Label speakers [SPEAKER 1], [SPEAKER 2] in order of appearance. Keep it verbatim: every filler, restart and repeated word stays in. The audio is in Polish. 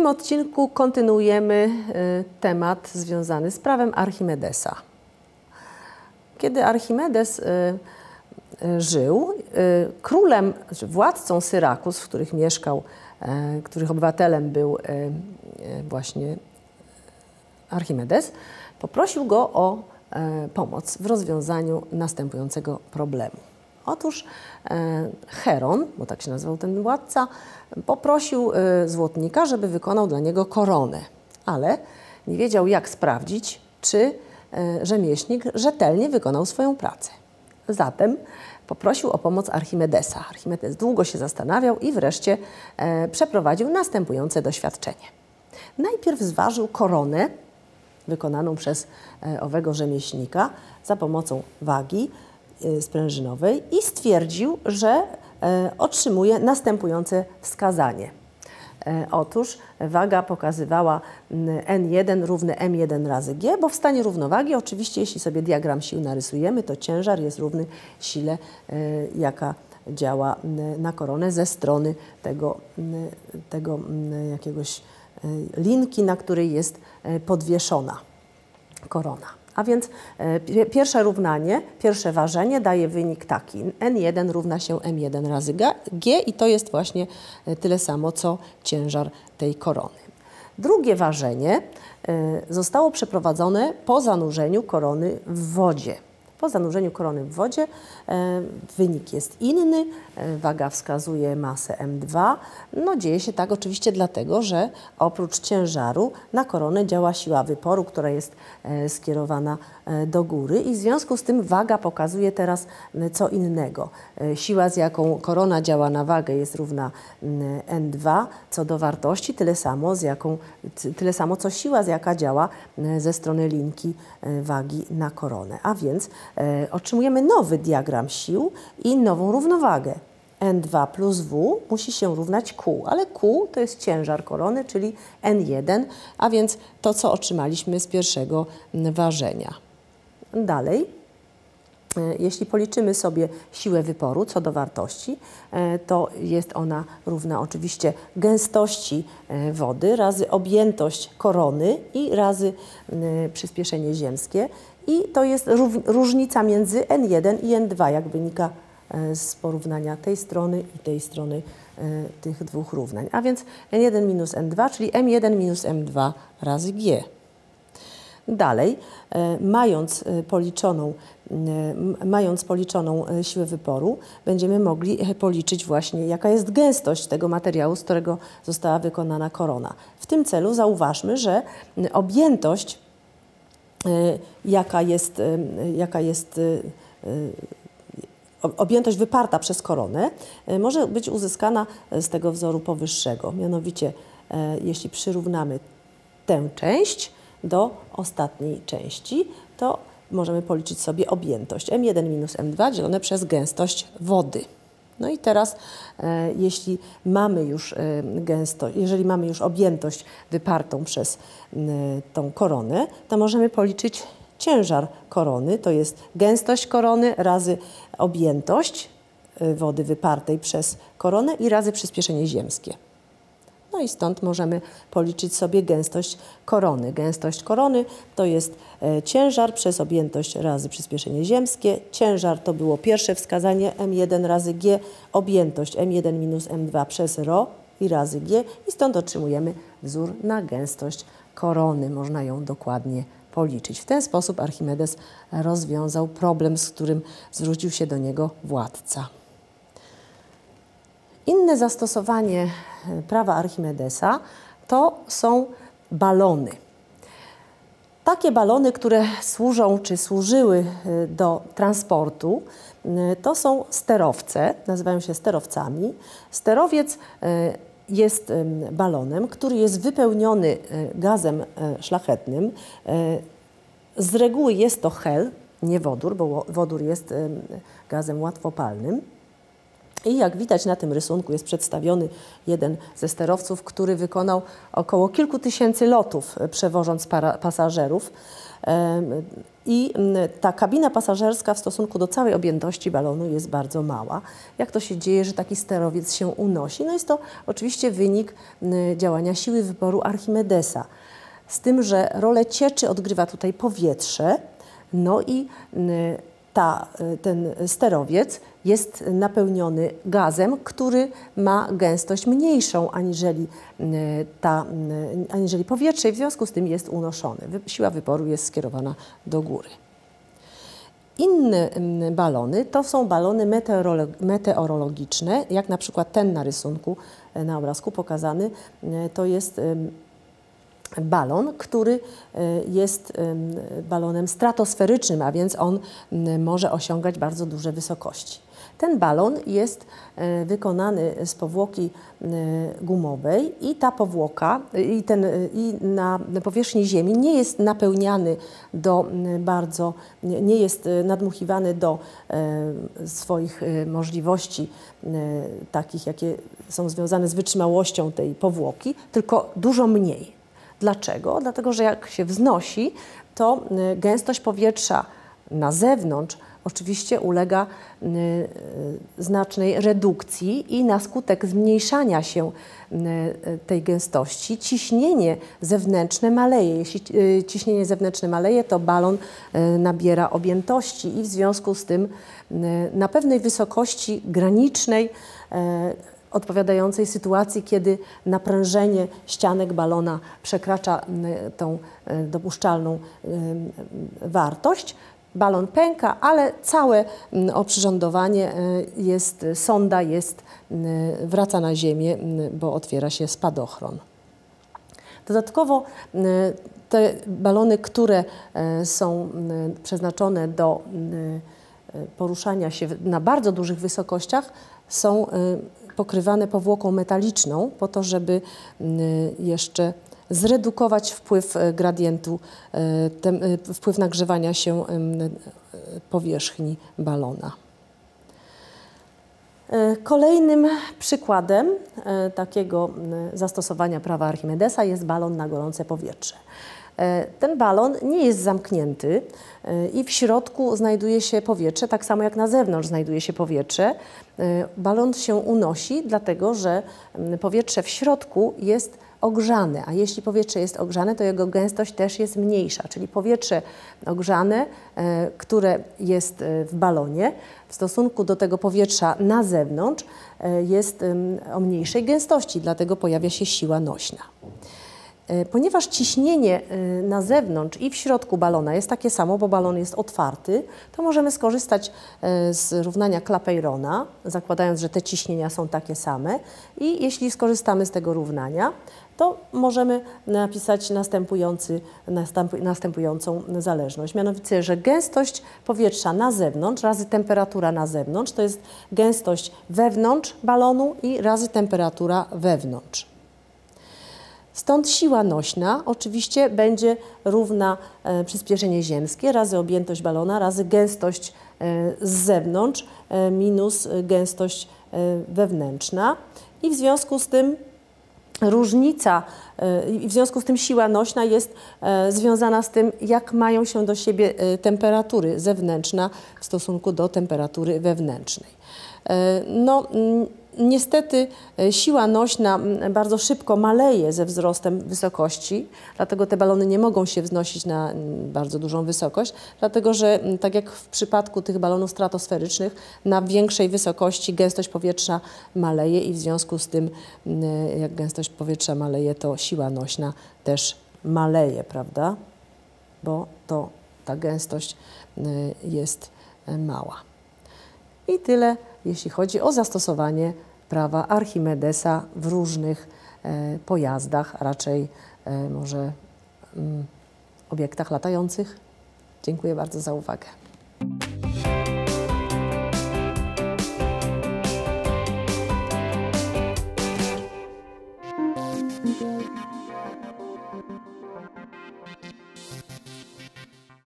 [SPEAKER 1] tym odcinku kontynuujemy temat związany z prawem Archimedesa. Kiedy Archimedes żył, królem, znaczy władcą Syrakus, w których mieszkał, których obywatelem był właśnie Archimedes, poprosił go o pomoc w rozwiązaniu następującego problemu. Otóż Heron, bo tak się nazywał ten władca, poprosił złotnika, żeby wykonał dla niego koronę, ale nie wiedział, jak sprawdzić, czy rzemieślnik rzetelnie wykonał swoją pracę. Zatem poprosił o pomoc Archimedesa. Archimedes długo się zastanawiał i wreszcie przeprowadził następujące doświadczenie. Najpierw zważył koronę wykonaną przez owego rzemieślnika za pomocą wagi sprężynowej i stwierdził, że otrzymuje następujące wskazanie. Otóż waga pokazywała N jeden równy M jeden razy G, bo w stanie równowagi oczywiście, jeśli sobie diagram sił narysujemy, to ciężar jest równy sile, jaka działa na koronę ze strony tego, tego jakiegoś linki, na której jest podwieszona korona. A więc e, pierwsze równanie, pierwsze ważenie daje wynik taki. N jeden równa się M jeden razy G i to jest właśnie tyle samo, co ciężar tej korony. Drugie ważenie e, zostało przeprowadzone po zanurzeniu korony w wodzie. Po zanurzeniu korony w wodzie e, wynik jest inny, e, waga wskazuje masę M dwa. No, dzieje się tak oczywiście dlatego, że oprócz ciężaru na koronę działa siła wyporu, która jest e, skierowana e, do góry i w związku z tym waga pokazuje teraz e, co innego. E, siła, z jaką korona działa na wagę, jest równa e, N dwa co do wartości, tyle samo, z jaką, tyle samo co siła, z jaka działa e, ze strony linki e, wagi na koronę. A więc E, otrzymujemy nowy diagram sił i nową równowagę. N dwa plus W musi się równać Q, ale Q to jest ciężar korony, czyli N jeden, a więc to, co otrzymaliśmy z pierwszego ważenia. Dalej, e, jeśli policzymy sobie siłę wyporu co do wartości, e, to jest ona równa oczywiście gęstości e, wody razy objętość korony i razy e, przyspieszenie ziemskie. I to jest różnica między N jeden i N dwa, jak wynika z porównania tej strony i tej strony tych dwóch równań. A więc N jeden minus N dwa, czyli M jeden minus M dwa razy G. Dalej, mając policzoną, mając policzoną siłę wyporu, będziemy mogli policzyć właśnie, jaka jest gęstość tego materiału, z którego została wykonana korona. W tym celu zauważmy, że objętość Jaka jest, jaka jest objętość wyparta przez koronę, może być uzyskana z tego wzoru powyższego. Mianowicie, jeśli przyrównamy tę część do ostatniej części, to możemy policzyć sobie objętość M jeden minus M dwa dzielone przez gęstość wody. No i teraz, e, jeśli mamy już e, gęstość, jeżeli mamy już objętość wypartą przez e, tą koronę, to możemy policzyć ciężar korony, to jest gęstość korony razy objętość e, wody wypartej przez koronę i razy przyspieszenie ziemskie. No i stąd możemy policzyć sobie gęstość korony. Gęstość korony to jest e, ciężar przez objętość razy przyspieszenie ziemskie. Ciężar to było pierwsze wskazanie M jeden razy G, objętość M jeden minus M dwa przez Rho i razy G i stąd otrzymujemy wzór na gęstość korony. Można ją dokładnie policzyć. W ten sposób Archimedes rozwiązał problem, z którym zwrócił się do niego władca. Inne zastosowanie prawa Archimedesa to są balony. Takie balony, które służą czy służyły do transportu, to są sterowce, nazywają się sterowcami. Sterowiec jest balonem, który jest wypełniony gazem szlachetnym. Z reguły jest to hel, nie wodór, bo wodór jest gazem łatwopalnym. I jak widać na tym rysunku jest przedstawiony jeden ze sterowców, który wykonał około kilku tysięcy lotów, przewożąc para, pasażerów. I ta kabina pasażerska w stosunku do całej objętości balonu jest bardzo mała. Jak to się dzieje, że taki sterowiec się unosi? No jest to oczywiście wynik działania siły wyboru Archimedesa. Z tym, że rolę cieczy odgrywa tutaj powietrze, no i ta, ten sterowiec jest napełniony gazem, który ma gęstość mniejszą aniżeli, ta, aniżeli powietrze i w związku z tym jest unoszony. Siła wyboru jest skierowana do góry. Inne balony to są balony meteorologiczne, jak na przykład ten na rysunku, na obrazku pokazany, to jest balon, który jest balonem stratosferycznym, a więc on może osiągać bardzo duże wysokości. Ten balon jest wykonany z powłoki gumowej i ta powłoka i, ten, i na powierzchni Ziemi nie jest napełniany do bardzo, nie jest nadmuchiwany do swoich możliwości takich, jakie są związane z wytrzymałością tej powłoki, tylko dużo mniej. Dlaczego? Dlatego, że jak się wznosi, to gęstość powietrza na zewnątrz oczywiście ulega znacznej redukcji i na skutek zmniejszania się tej gęstości ciśnienie zewnętrzne maleje. Jeśli ciśnienie zewnętrzne maleje, to balon nabiera objętości i w związku z tym na pewnej wysokości granicznej odpowiadającej sytuacji, kiedy naprężenie ścianek balona przekracza tą dopuszczalną wartość. Balon pęka, ale całe oprzyrządowanie jest, sonda jest, wraca na ziemię, bo otwiera się spadochron. Dodatkowo te balony, które są przeznaczone do poruszania się na bardzo dużych wysokościach, są pokrywane powłoką metaliczną po to, żeby jeszcze zredukować wpływ gradientu, wpływ nagrzewania się powierzchni balona. Kolejnym przykładem takiego zastosowania prawa Archimedesa jest balon na gorące powietrze. Ten balon nie jest zamknięty i w środku znajduje się powietrze, tak samo jak na zewnątrz znajduje się powietrze. Balon się unosi, dlatego że powietrze w środku jest ogrzane, a jeśli powietrze jest ogrzane, to jego gęstość też jest mniejsza, czyli powietrze ogrzane, które jest w balonie, w stosunku do tego powietrza na zewnątrz jest o mniejszej gęstości, dlatego pojawia się siła nośna. Ponieważ ciśnienie na zewnątrz i w środku balona jest takie samo, bo balon jest otwarty, to możemy skorzystać z równania Clapeyrona, zakładając, że te ciśnienia są takie same i jeśli skorzystamy z tego równania, to możemy napisać następujący, następującą zależność. Mianowicie, że gęstość powietrza na zewnątrz razy temperatura na zewnątrz to jest gęstość wewnątrz balonu i razy temperatura wewnątrz. Stąd siła nośna oczywiście będzie równa e, przyspieszenie ziemskie razy objętość balona razy gęstość e, z zewnątrz e, minus gęstość e, wewnętrzna i w związku z tym różnica e, i w związku z tym siła nośna jest e, związana z tym, jak mają się do siebie e, temperatury zewnętrzna w stosunku do temperatury wewnętrznej. E, no, Niestety siła nośna bardzo szybko maleje ze wzrostem wysokości, dlatego te balony nie mogą się wznosić na bardzo dużą wysokość, dlatego że tak jak w przypadku tych balonów stratosferycznych, na większej wysokości gęstość powietrza maleje i w związku z tym, jak gęstość powietrza maleje, to siła nośna też maleje, prawda? Bo to ta gęstość jest mała. I tyle, jeśli chodzi o zastosowanie prawa Archimedesa w różnych e, pojazdach, a raczej e, może mm, obiektach latających. Dziękuję bardzo za uwagę.